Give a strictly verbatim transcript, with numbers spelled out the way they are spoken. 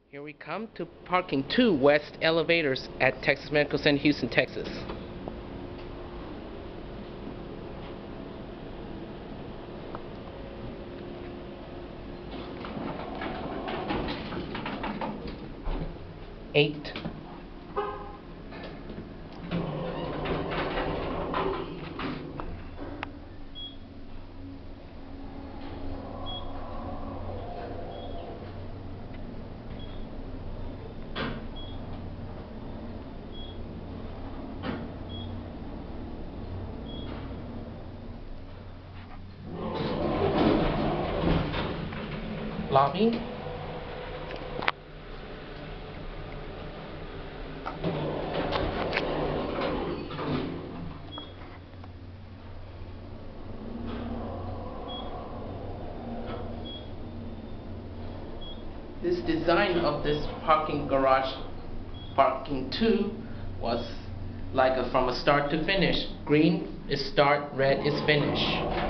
Here we come to parking two west elevators at Texas Medical Center, Houston, Texas. Eight. Lobby. This design of this parking garage, parking two, was like a, from a start to finish. Green is start, red is finish.